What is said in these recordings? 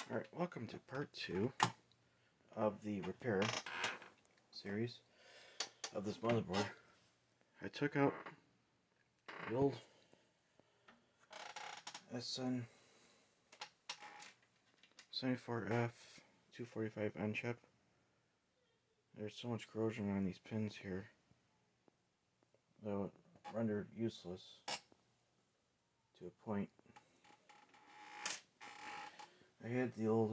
Alright, welcome to part 2 of the repair series of this motherboard. I took out the old SN74F 245N chip. There's so much corrosion on these pins here that it rendered useless to a point. I had the old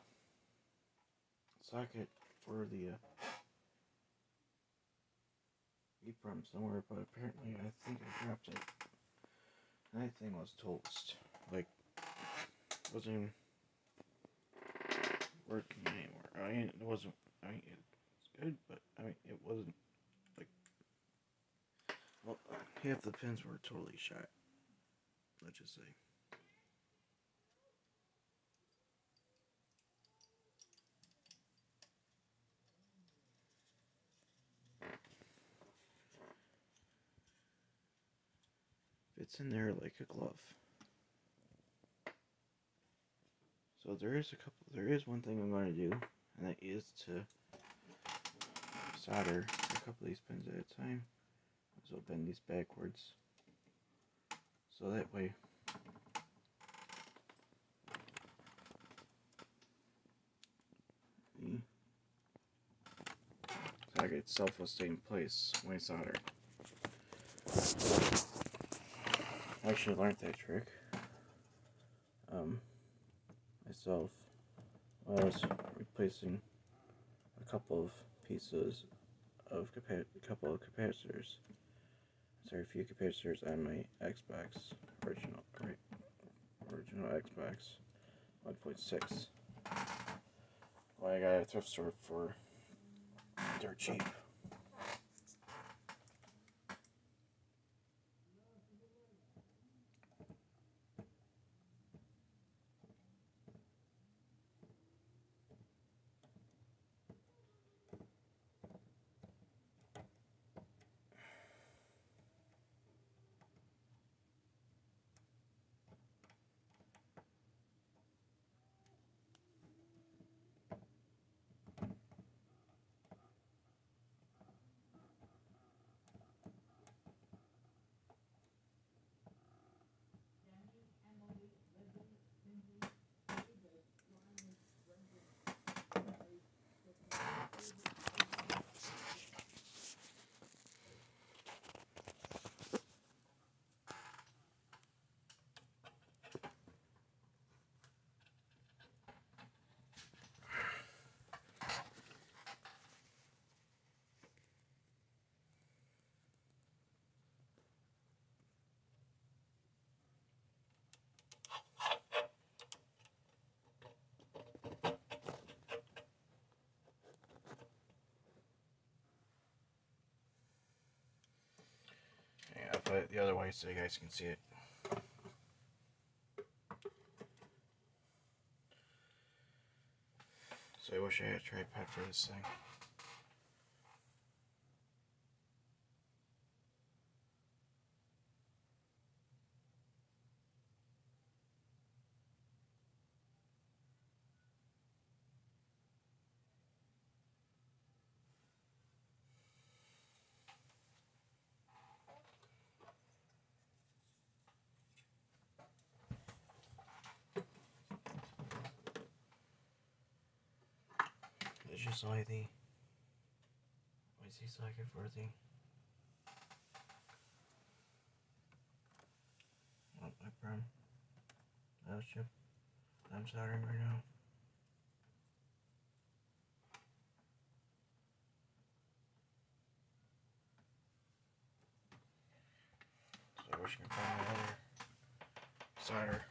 socket for the EEPROM somewhere, but apparently I think I dropped it. And that thing was toast. Like, wasn't even working anymore. I mean, it wasn't. I mean, it's good, but I mean, it wasn't like. Well, half the pins were totally shot. Let's just say. Fits in there like a glove. So there is one thing I'm going to do, and that is to solder a couple of these pins at a time. So I'll bend these backwards, so that way the socket itself will stay in place when I solder. I actually learned that trick myself when I was replacing a couple of pieces of a couple of capacitors. Sorry, a few capacitors on my Xbox original Xbox 1.6. Well, I got a thrift store for dirt cheap. I'll put it the other way so you guys can see it. So I wish I had a tripod for this thing. It's just like the IC socket for the EEPROM mouse chip I'm soldering right now. So I wish I could find my other solder.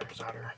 solder.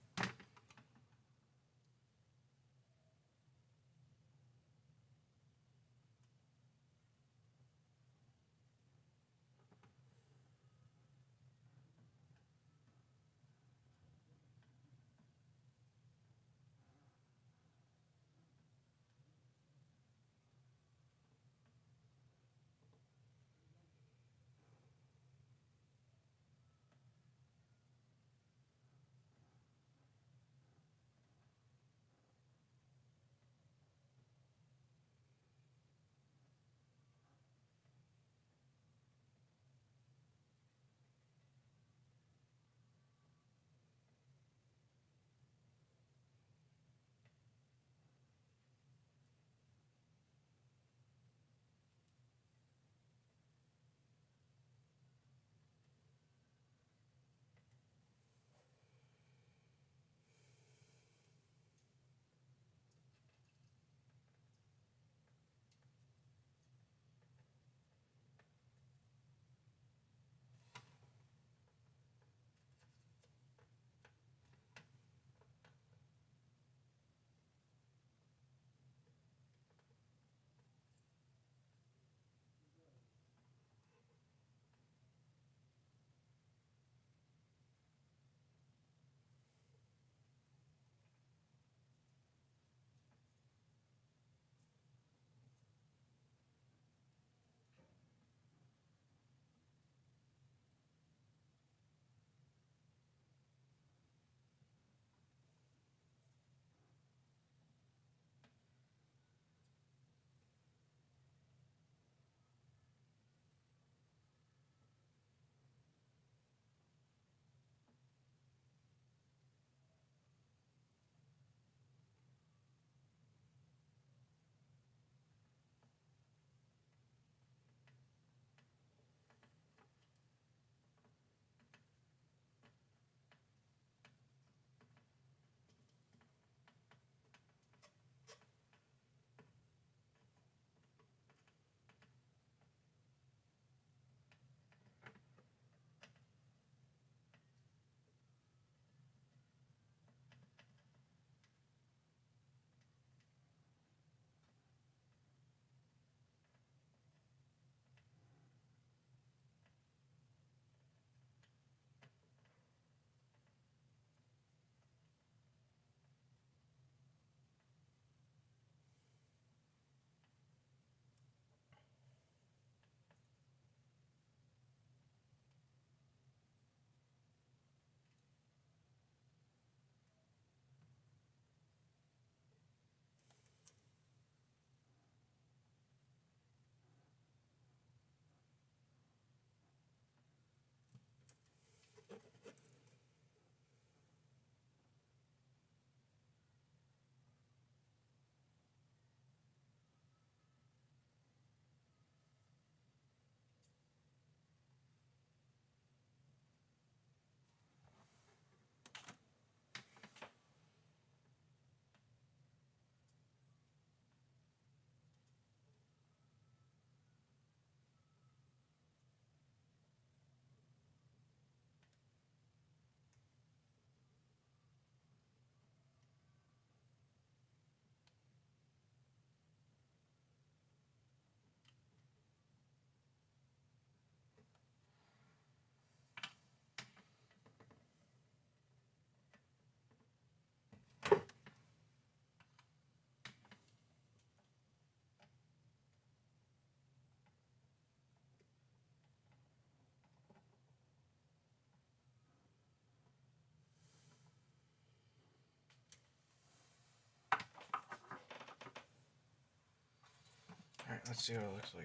Alright, let's see what it looks like.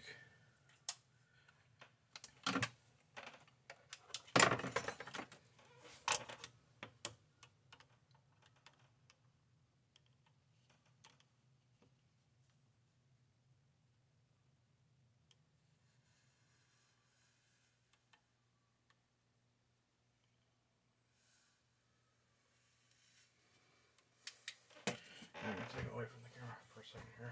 I'm going to take it away from the camera for a second here.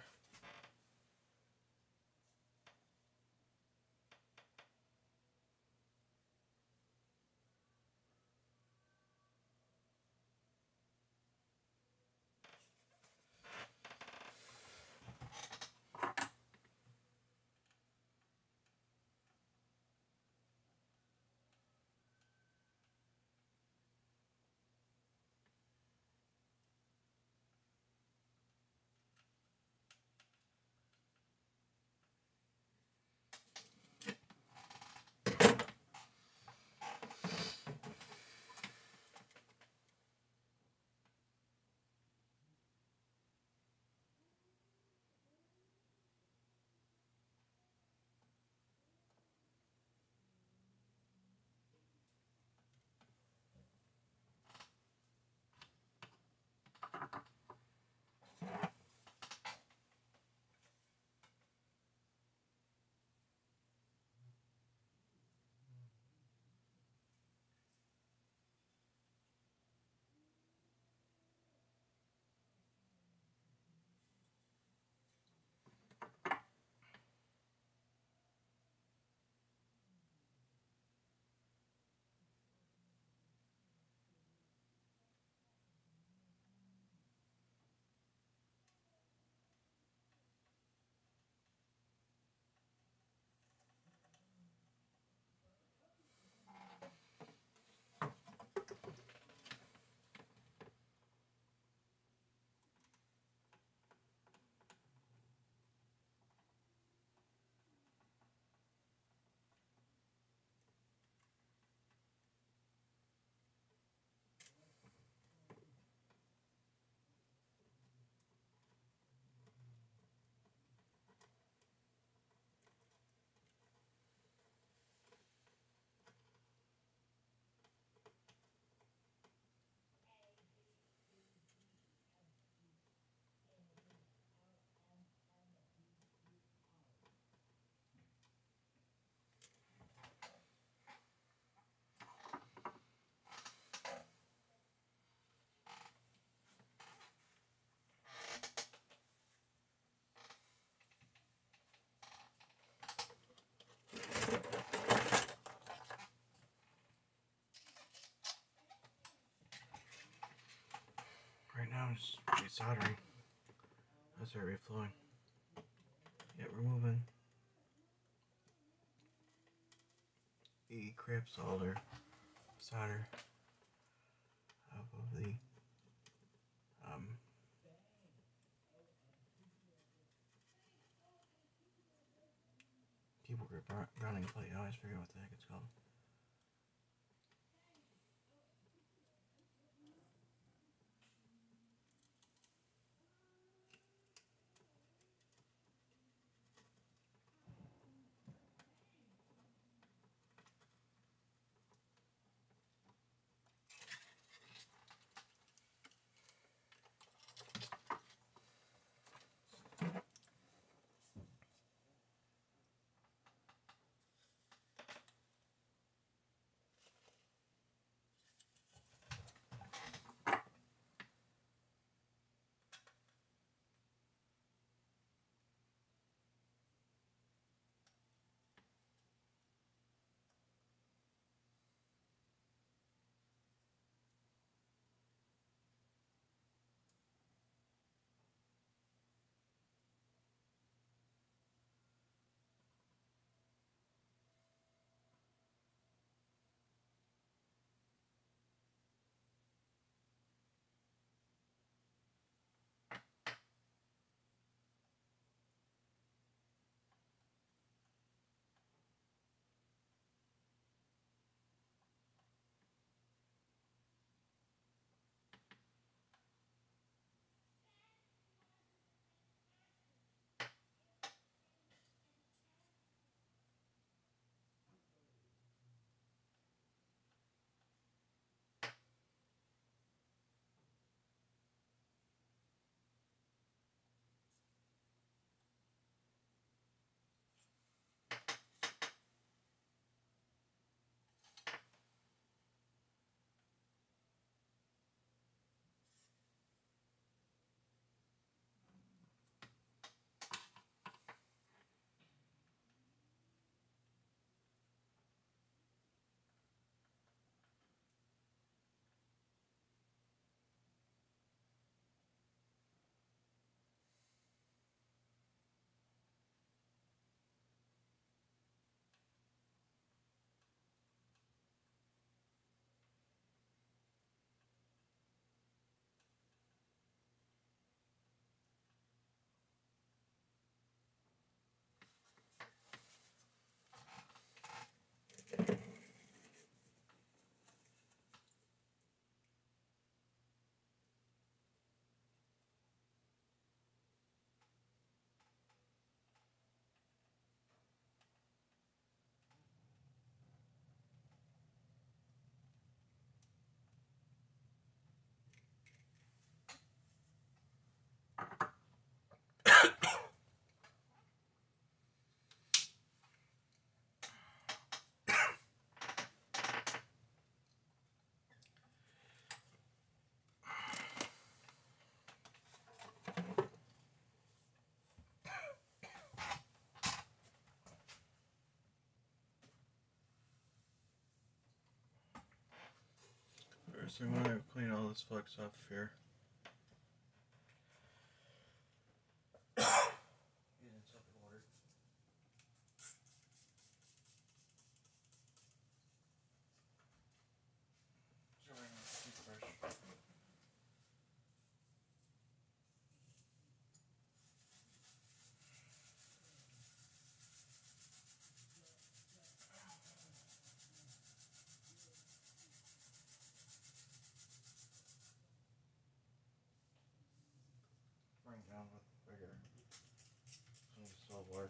just resoldering. That's start reflowing. Yet removing the crap solder off of the keyboard grounding plate. I always forget what the heck it's called. First, I'm going to clean all this flux off here. Bring down with bigger. So bored.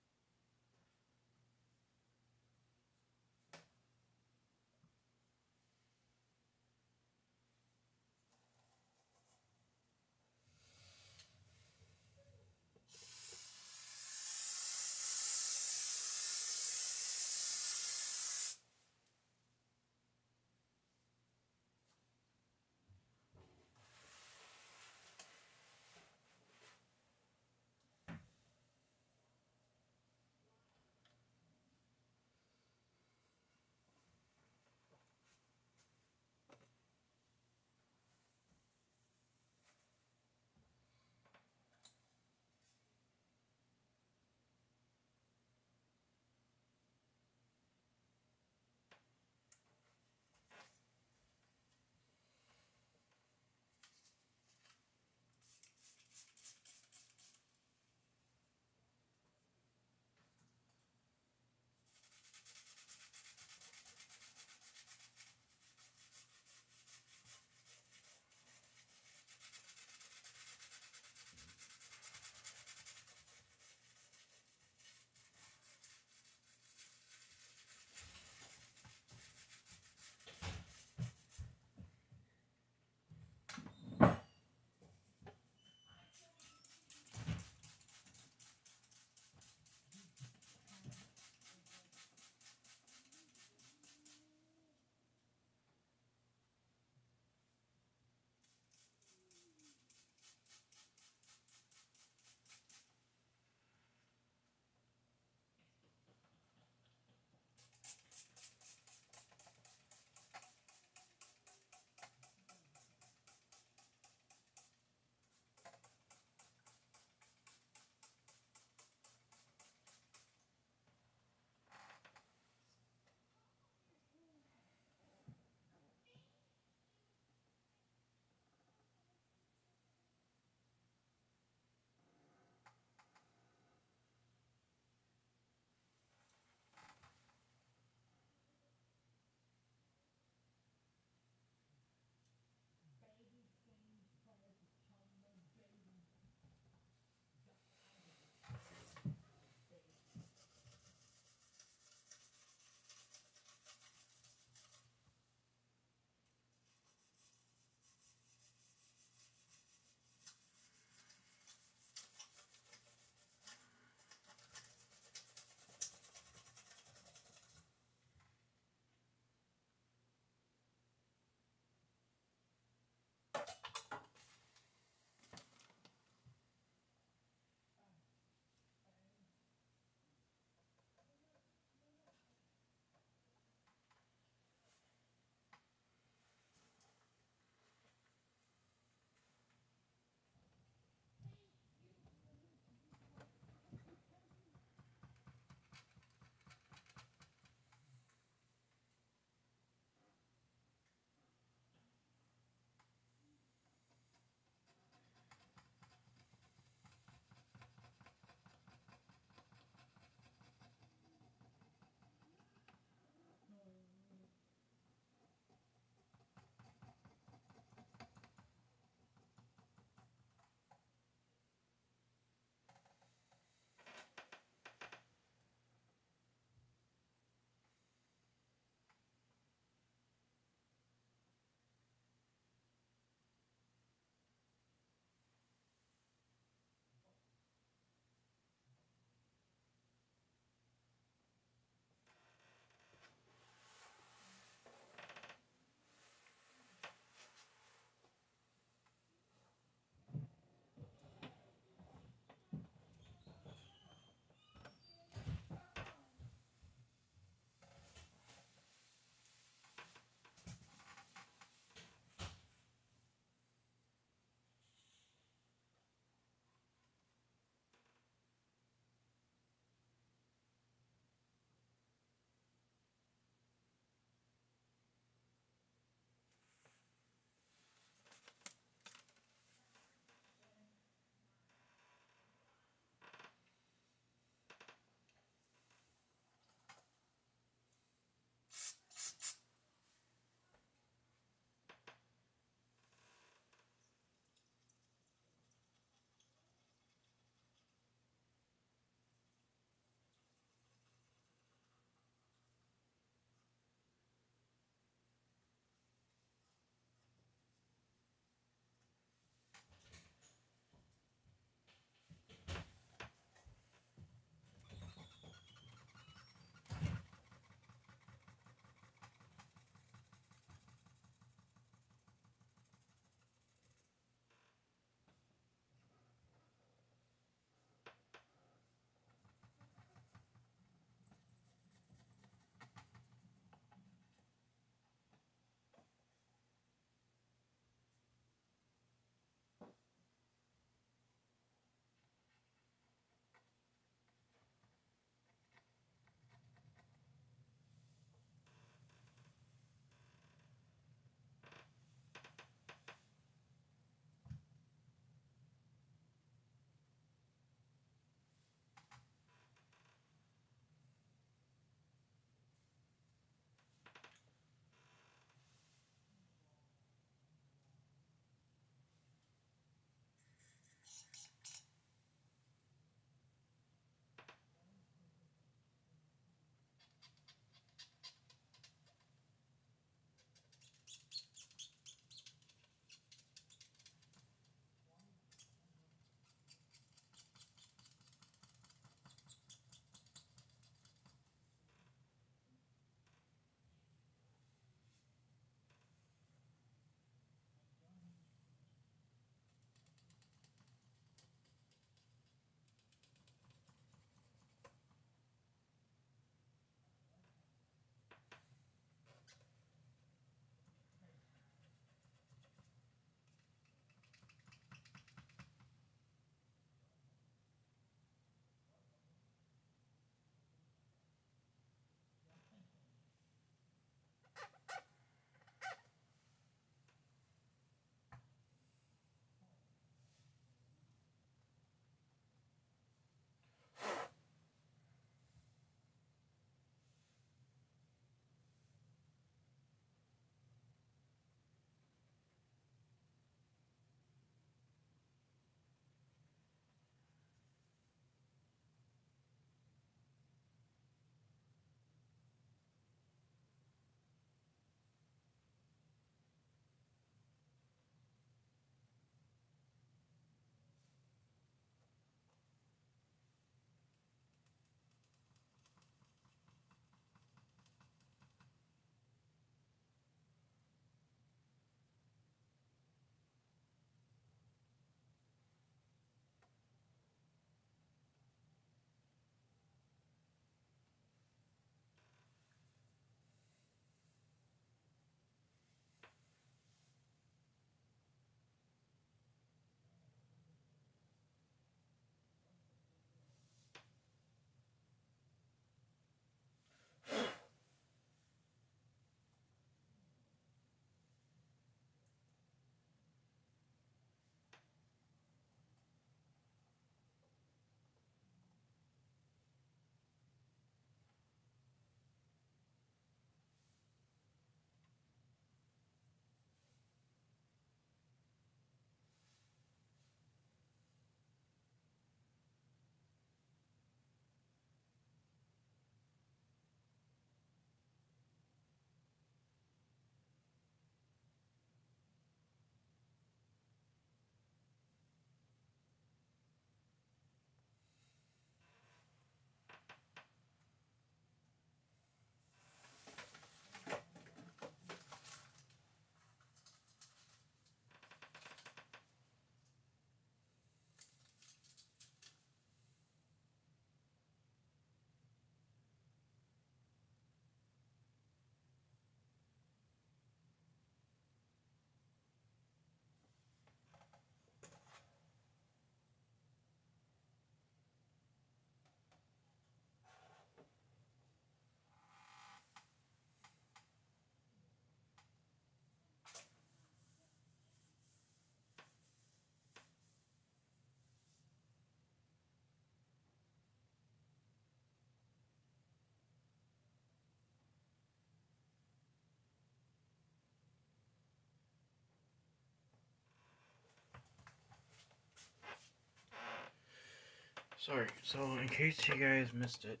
Sorry, so in case you guys missed it,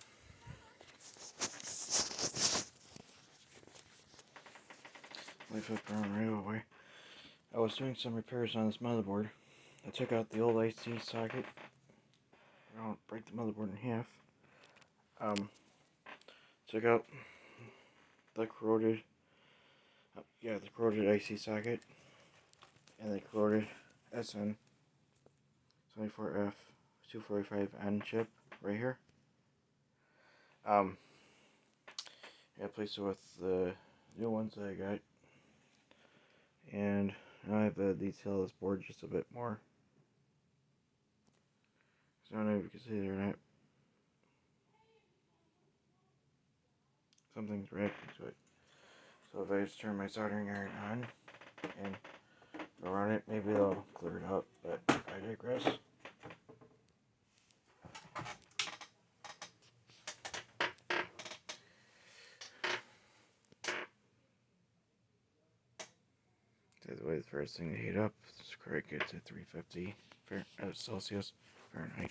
let me flip around right away. I was doing some repairs on this motherboard. I took out the old IC socket. I don't break the motherboard in half. Took out the corroded, the corroded IC socket and the corroded SN74F245N chip right here. I replaced it with the new ones that I got, and now I have to detail this board just a bit more. So I don't know if you can see there or not. Something's reacting to it. So if I just turn my soldering iron on and go around it, maybe it'll clear it up, but I digress. That's the way the first thing to heat up. Let's crank it to 350 Celsius, Fahrenheit.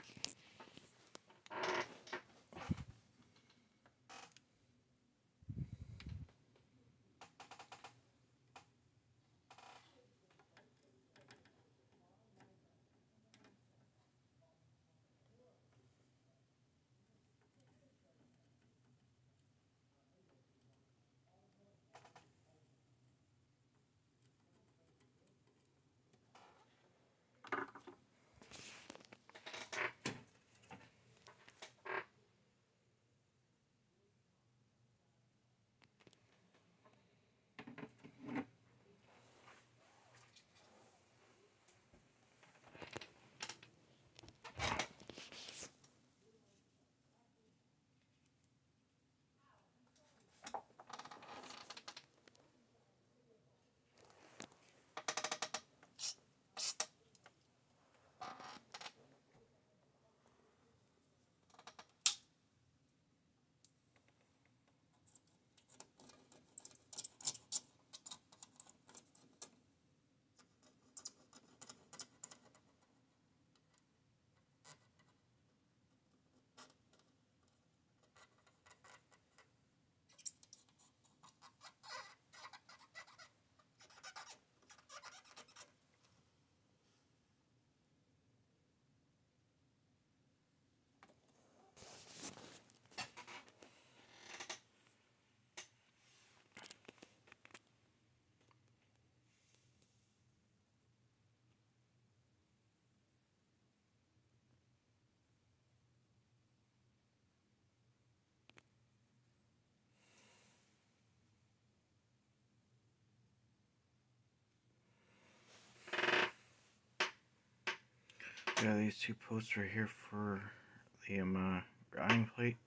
Got these two posts right here for the grounding plate.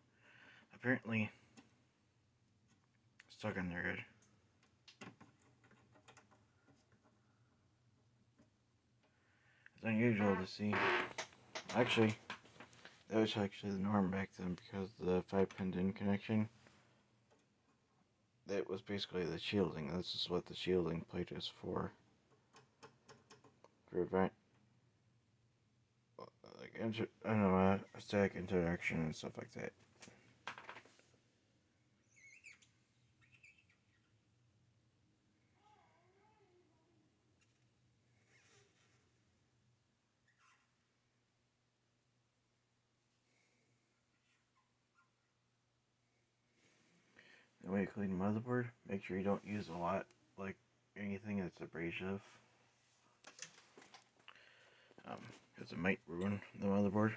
Apparently stuck on there good. It's unusual to see. Actually, that was actually the norm back then because the 5-pin DIN connection. That was basically the shielding. This is what the shielding plate is for. To prevent static interaction and stuff like that. The way you clean the motherboard, make sure you don't use a lot, like anything that's abrasive. Because it might ruin the motherboard.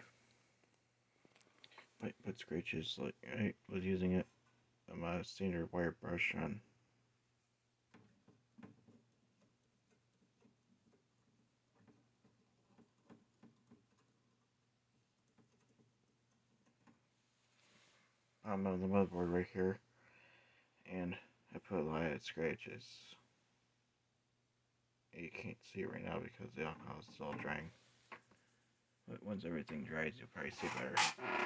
Might put scratches, like I was using it, my standard wire brush on. On the motherboard right here, and I put a lot of scratches. You can't see it right now because the alcohol is still drying. But once everything dries, you'll probably see better.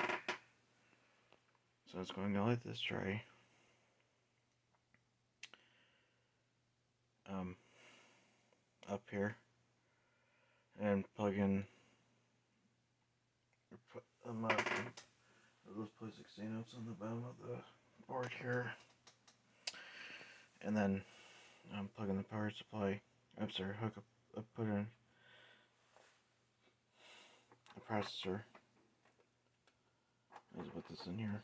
So it's going to let this dry. Up here, and plug in those play 16 notes on the bottom of the board here. And then plug in the power supply. I'm sorry, hook up, put in a processor. Let's put this in here.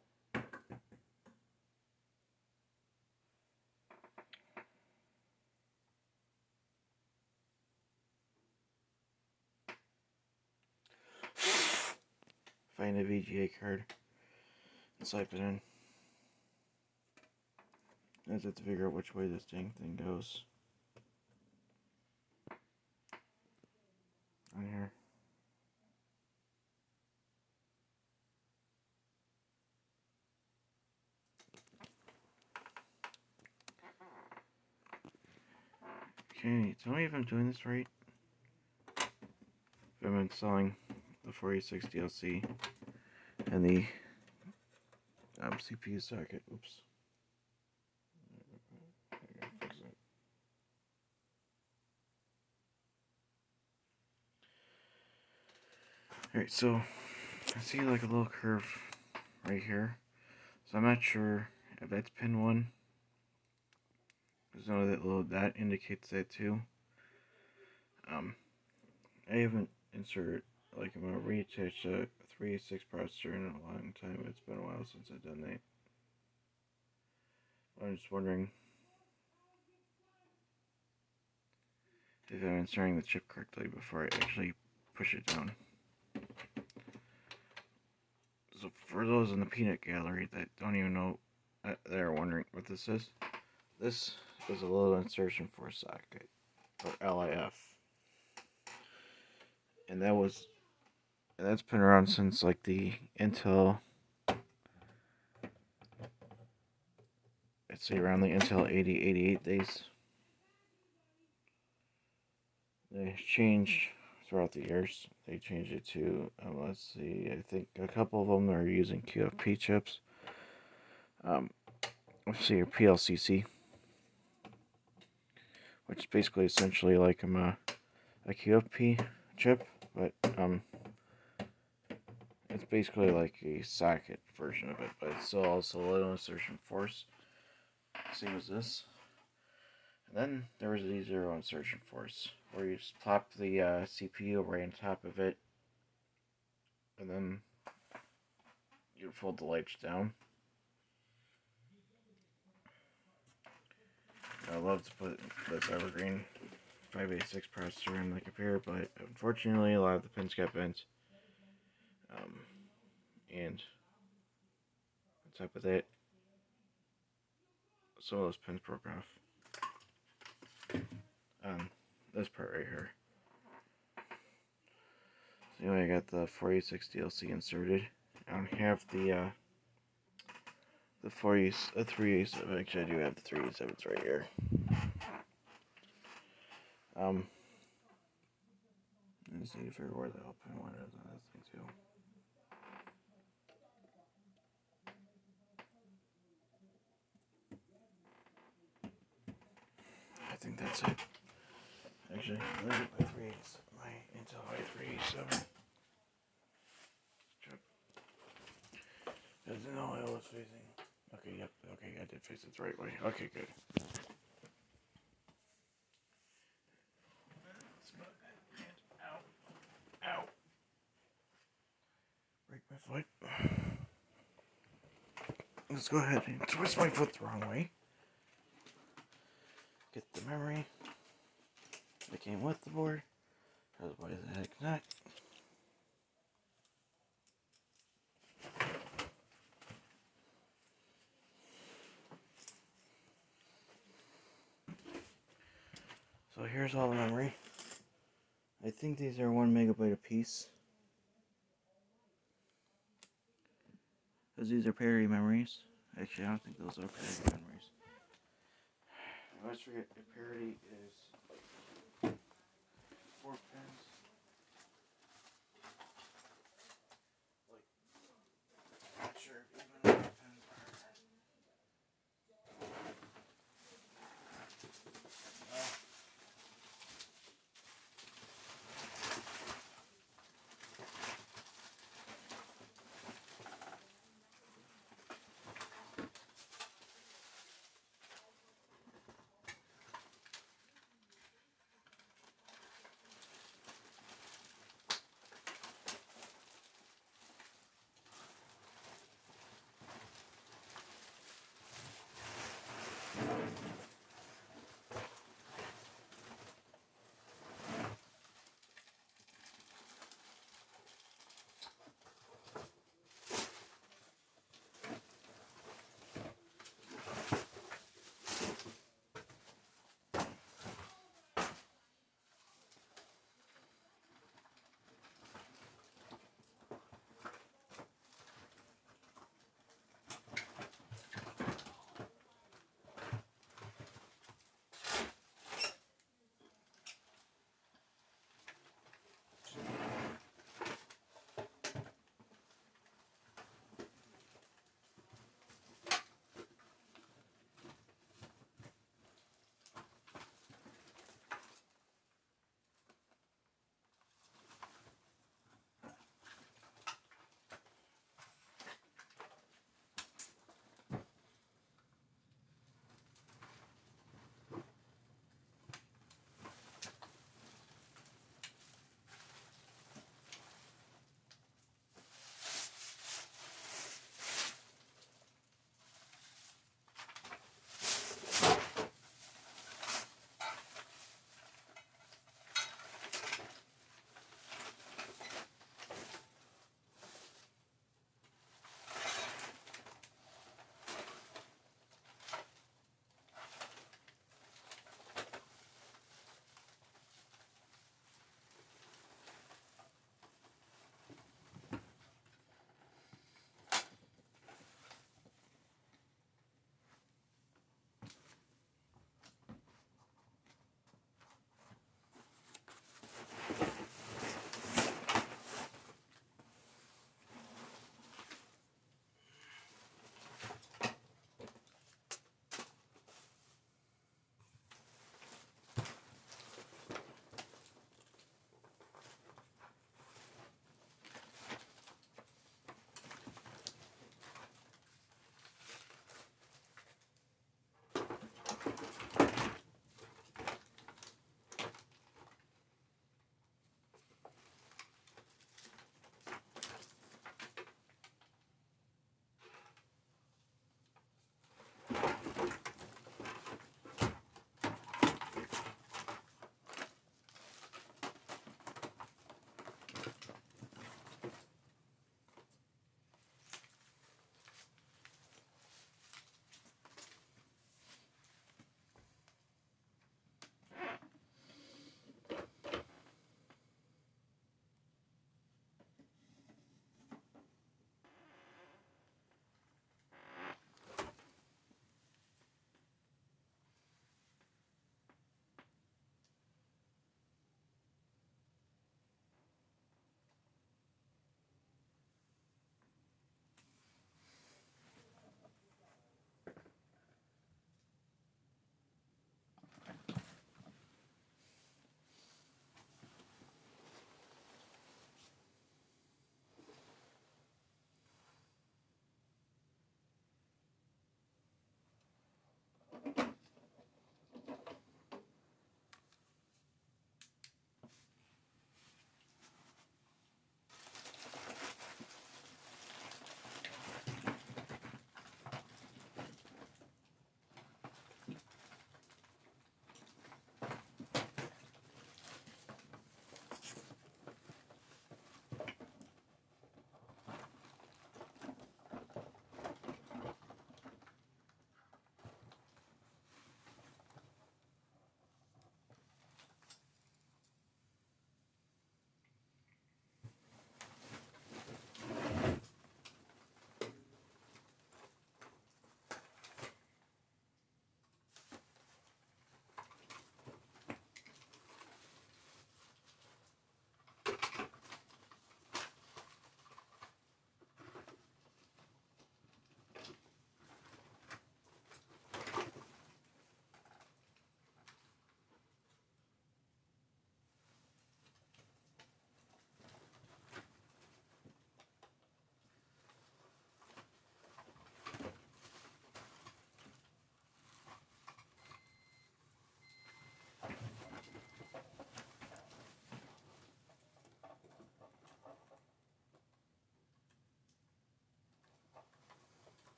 Find a VGA card and swipe it in. I just have to figure out which way this dang thing goes. On here. Okay, tell me if I'm doing this right. If I'm installing the 486 DLC and the CPU socket. Oops. I gotta fix it. Alright, so I see like a little curve right here. So I'm not sure if that's pin 1. There's no that little dot indicates that too. I haven't inserted, like, I'm gonna reattach a 386 processor in a long time. It's been a while since I've done that. I'm just wondering if I'm inserting the chip correctly before I actually push it down. So for those in the peanut gallery that don't even know, that are wondering what this is a little insertion force socket, or LIF. And that's been around since like the Intel, I'd say around the Intel 8088 days. They changed throughout the years. They changed it to, let's see, I think a couple of them are using QFP chips. Let's see, your PLCC, which is basically essentially like a QFP chip, but it's basically like a socket version of it, but it's still also a little insertion force, same as this. And then there was the zero insertion force, where you just plop the CPU right on top of it, and then you fold the lights down. I love to put this Evergreen 586 processor in the computer, but unfortunately a lot of the pins got bent. And on top of that, some of those pins broke off. This part right here. So anyway, I got the 486 DLC inserted. I don't have the 387. Actually, I do have the 387s right here. I just need to figure where the hell pin 1 is on this thing too. I think that's it. Actually, let me get my Intel i387 chip. Doesn't know how it's facing. Okay, yep, okay, I did face it the right way. Okay, good. Ow. Ow. Break my foot. Let's go ahead and twist my foot the wrong way. Get the memory that came with the board. Because why the heck not? So here's all the memory. I think these are 1 megabyte a piece. Because these are parity memories. Actually, I don't think those are parity memories. I always forget the parity is like 4 pins. Like, not sure if even what the pins are.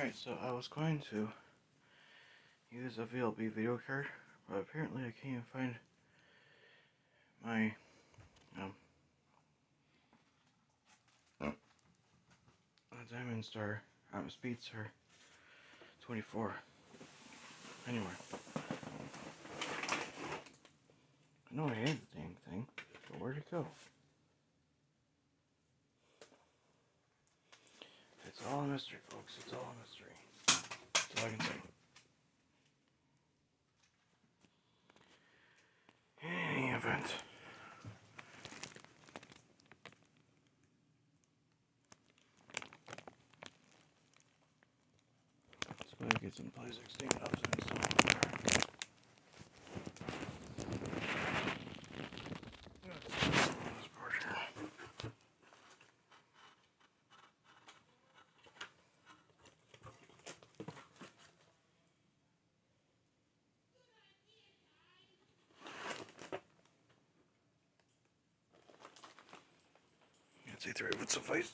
Alright, so I was going to use a VLB video card, but apparently I can't even find my Diamond Star, Speedstar 24 anywhere. I know I had the dang thing, but where'd it go? It's all a mystery, folks. It's all a mystery. That's all I can say. In any event, let's go get some plastic stand-ups and stuff. I'd say 3 would suffice.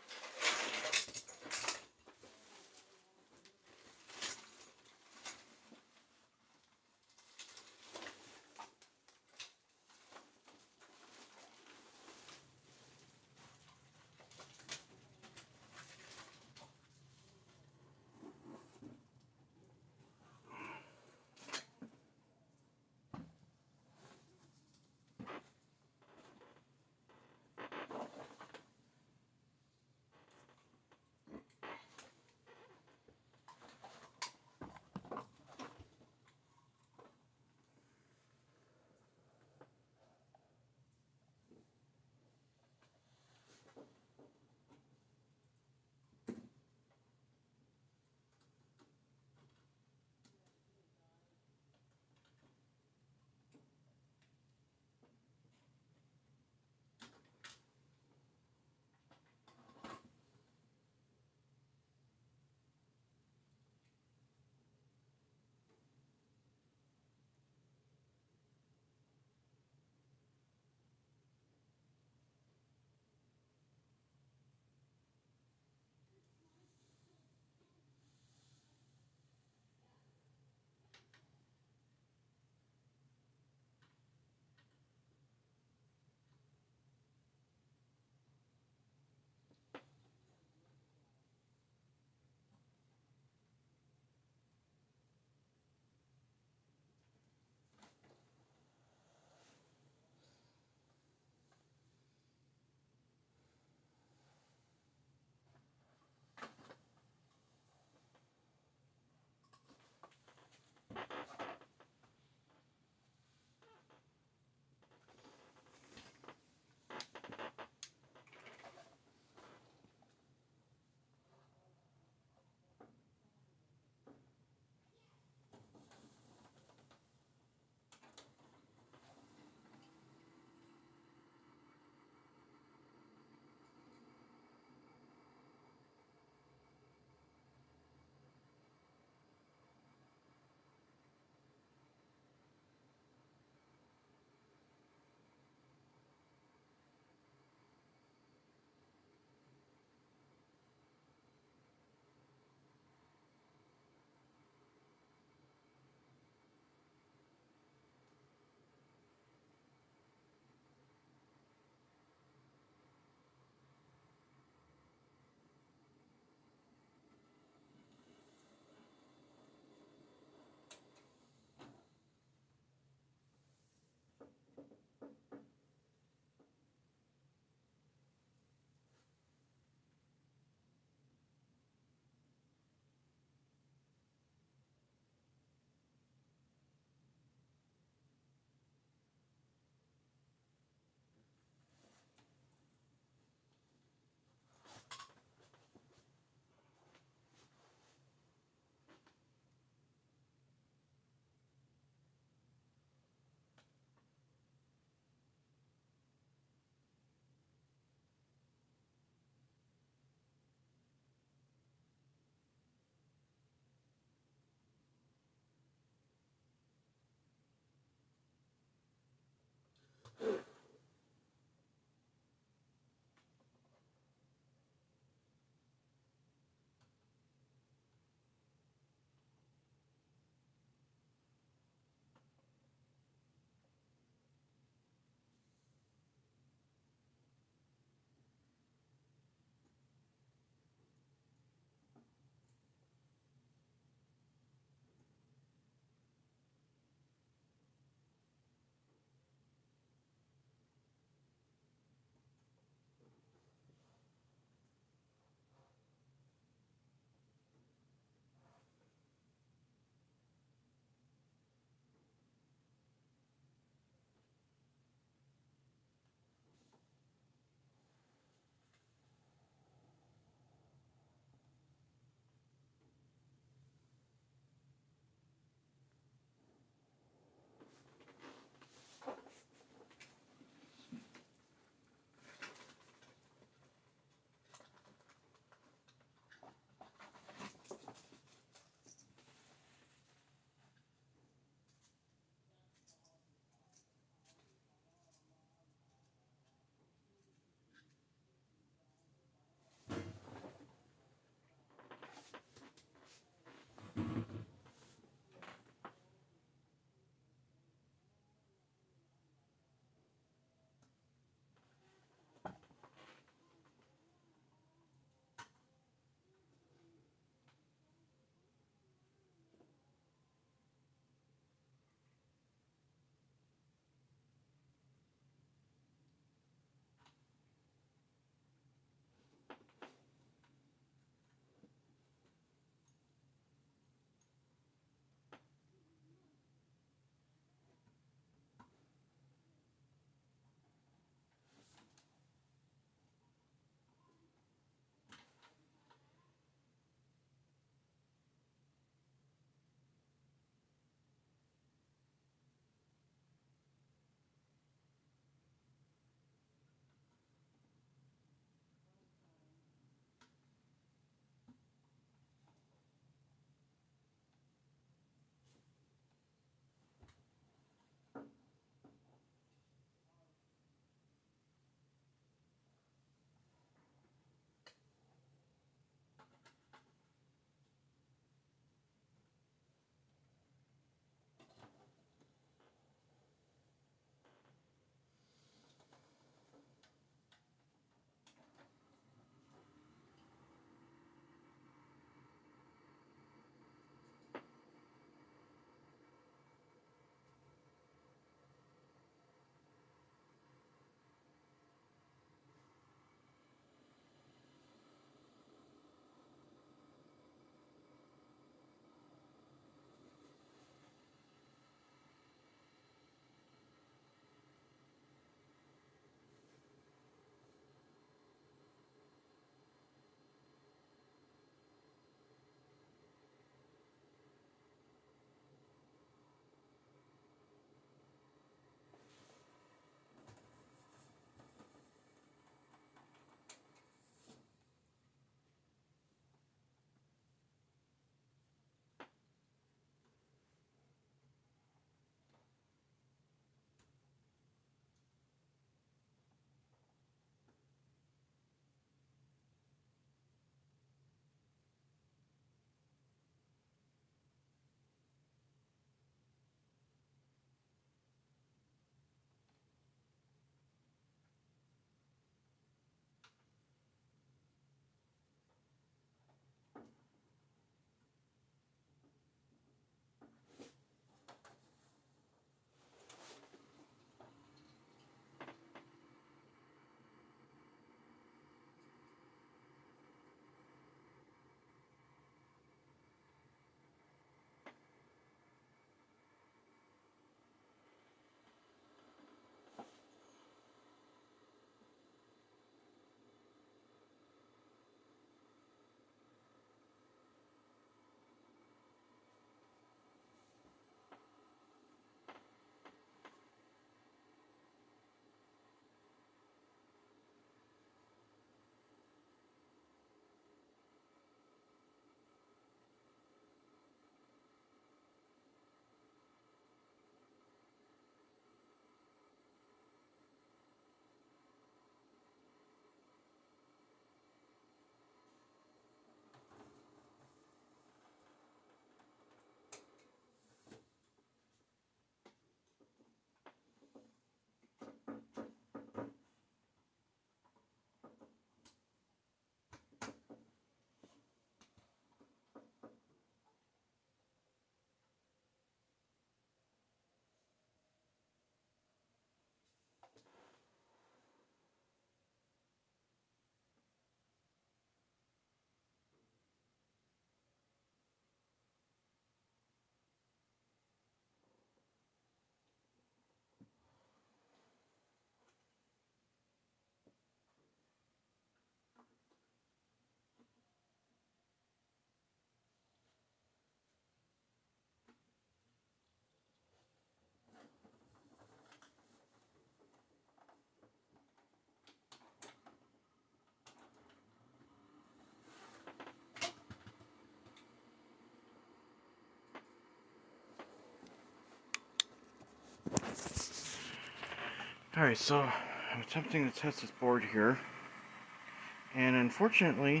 Alright, so I'm attempting to test this board here, and unfortunately,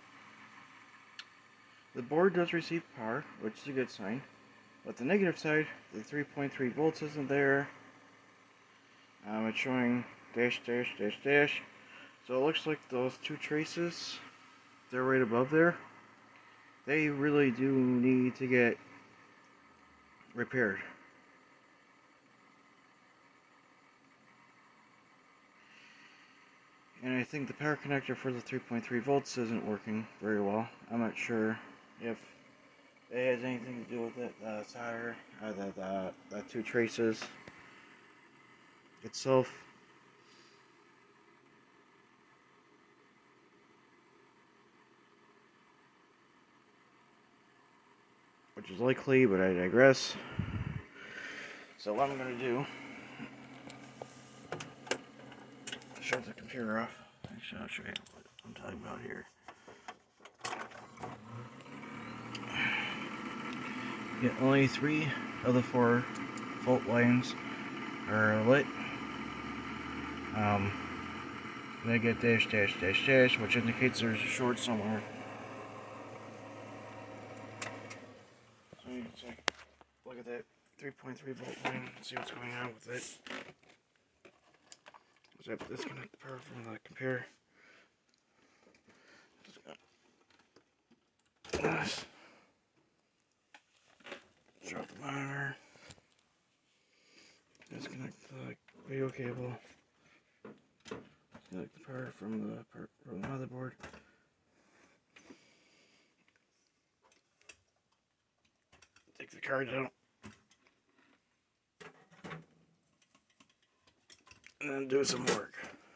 the board does receive power, which is a good sign, but the negative side, the 3.3 volts isn't there. It's showing dash dash dash dash, so it looks like those two traces, they're right above there. They really do need to get repaired. And I think the power connector for the 3.3 volts isn't working very well. I'm not sure if it has anything to do with it, the solder, the two traces itself. Which is likely, but I digress. So what I'm going to do, shut the computer off. Actually, I'll show you what I'm talking about here. Yeah, only 3 of the 4 fault lines are lit. They get dash dash dash dash, which indicates there's a short somewhere. So you can check, look at that 3.3 volt line and see what's going on with it. So I have to disconnect the power from the computer. Nice. Drop the monitor. Disconnect the video cable. Disconnect the power from the motherboard. Take the card out. And then do some work.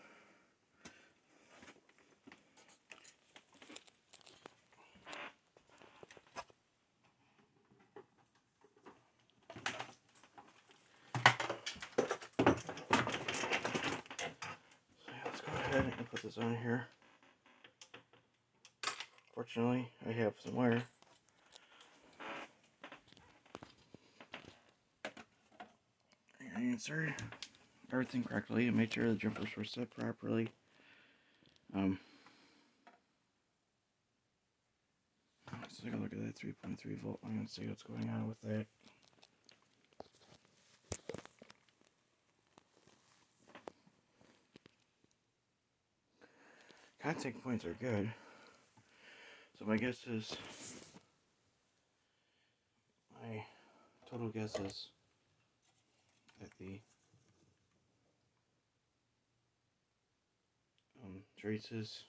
And put this on here. Fortunately, I have some wire. I inserted everything correctly and made sure the jumpers were set properly. Let's take a look at that 3.3 volt line and see what's going on with that. Contact points are good. So my guess is, my total guess is that the traces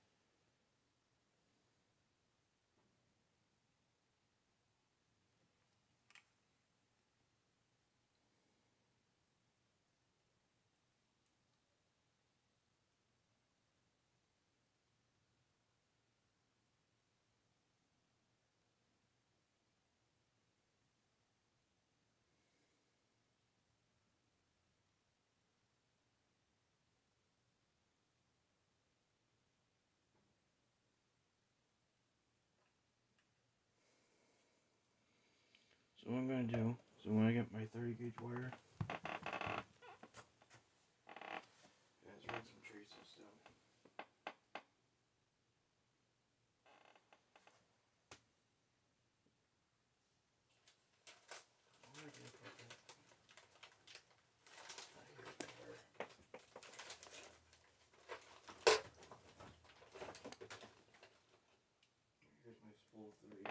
So what I'm going to do, so when I get my 30 gauge wire, let's run some traces down. Here's my spool 3.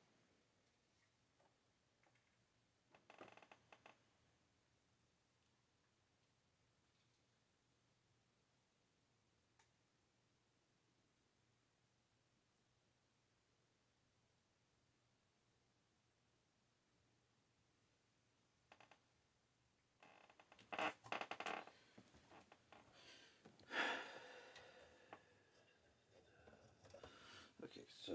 Okay, so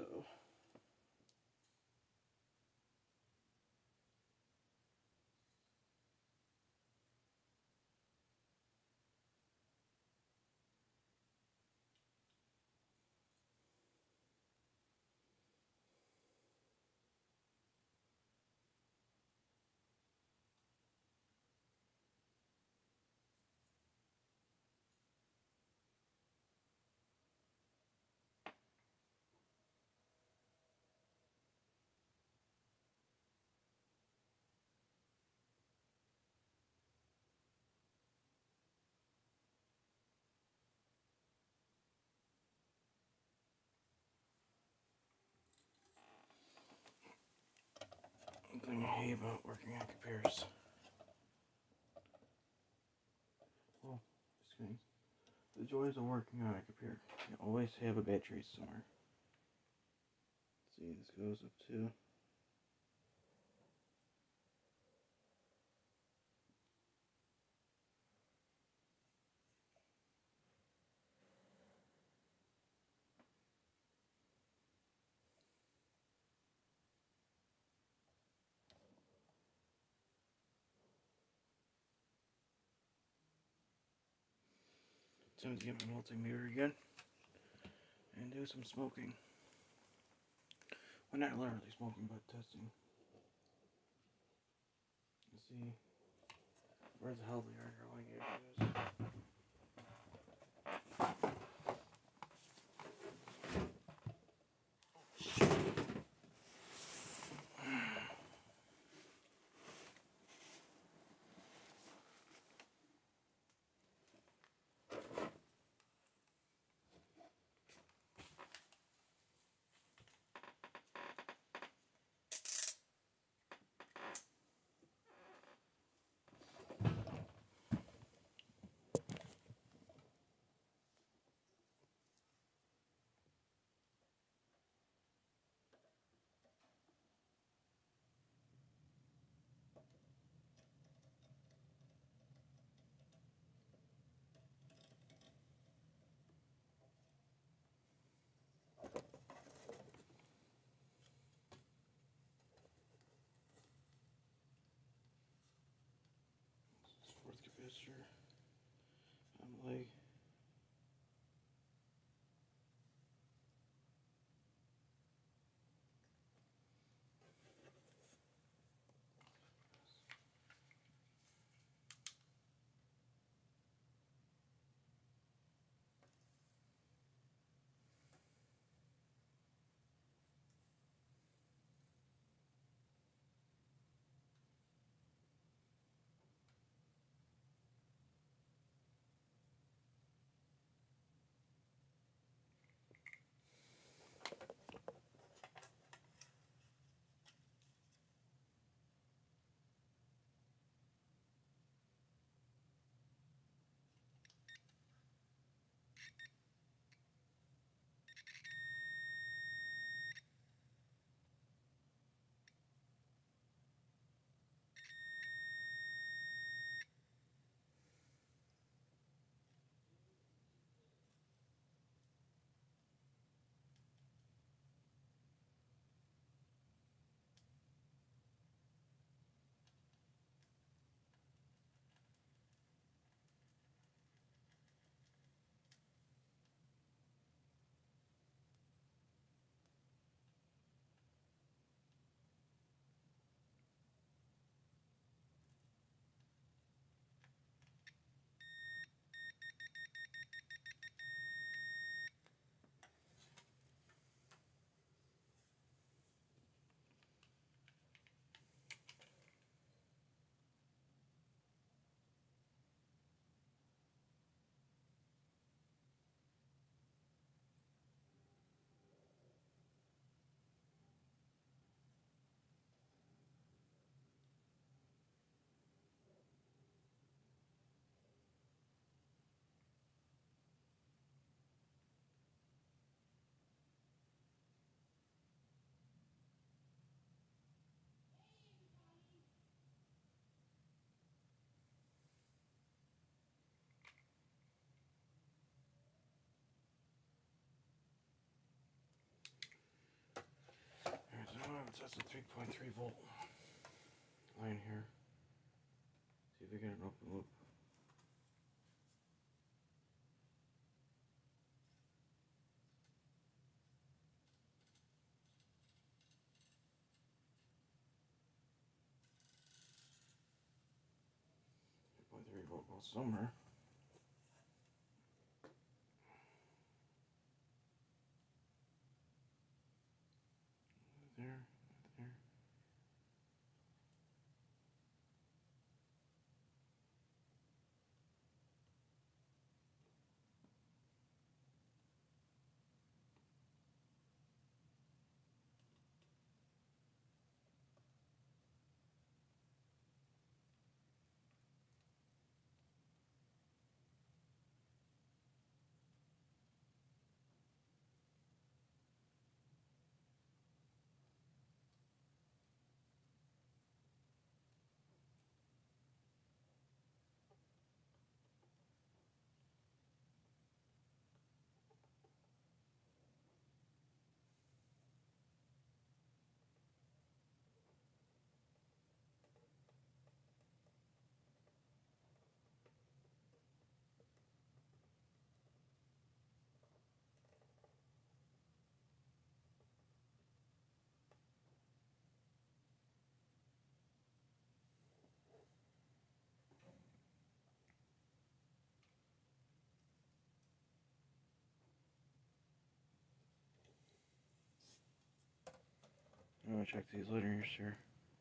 something I hate about working on computers. Well, just kidding. The joys of working on a computer. You always have a battery somewhere. Let's see, this goes up to... Time to get my multimeter again and do some smoking. Well, not literally smoking, but testing. Let's see where the hell the underlying issue is. Fourth capacitor on the leg. Alright, so now I'm gonna test a 3.3 volt line here. See if we get an open loop. .3 volt goes somewhere. There, there. I'm gonna check these linears here.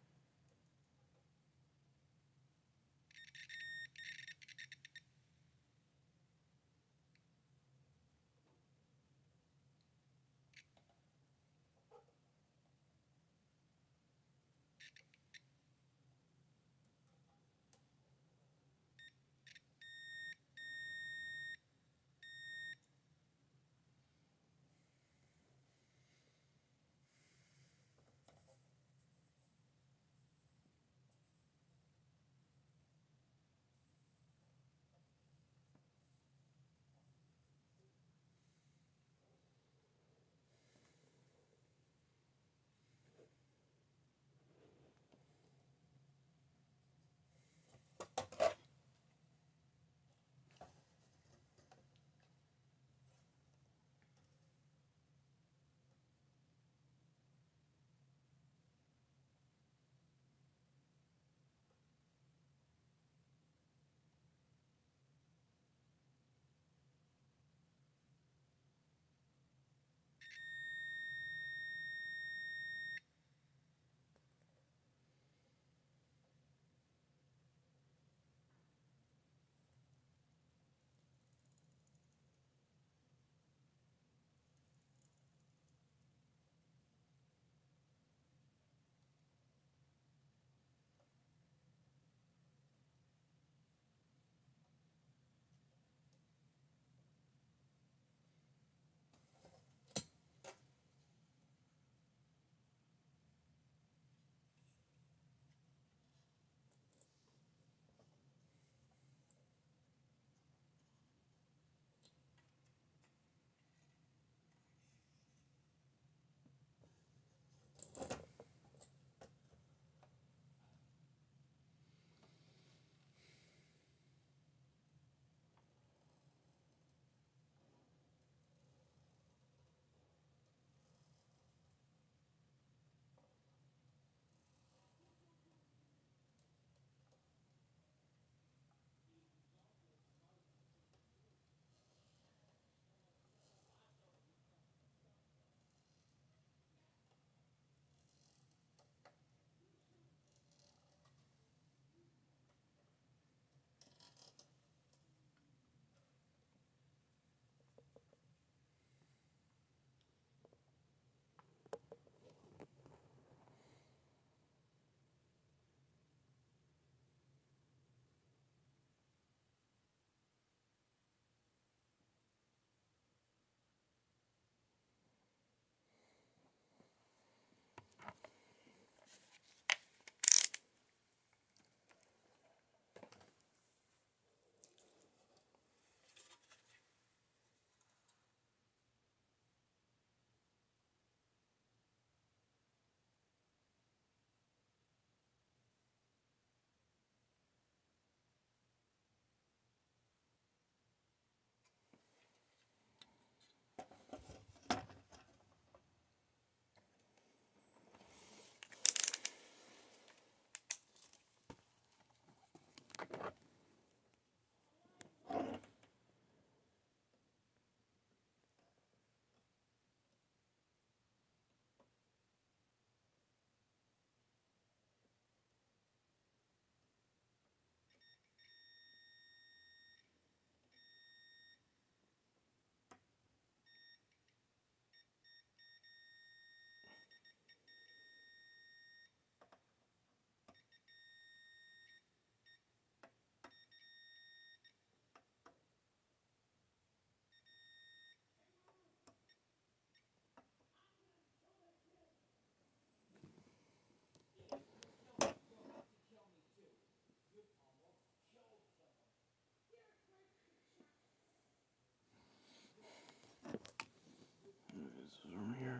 This is from here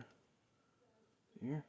to here.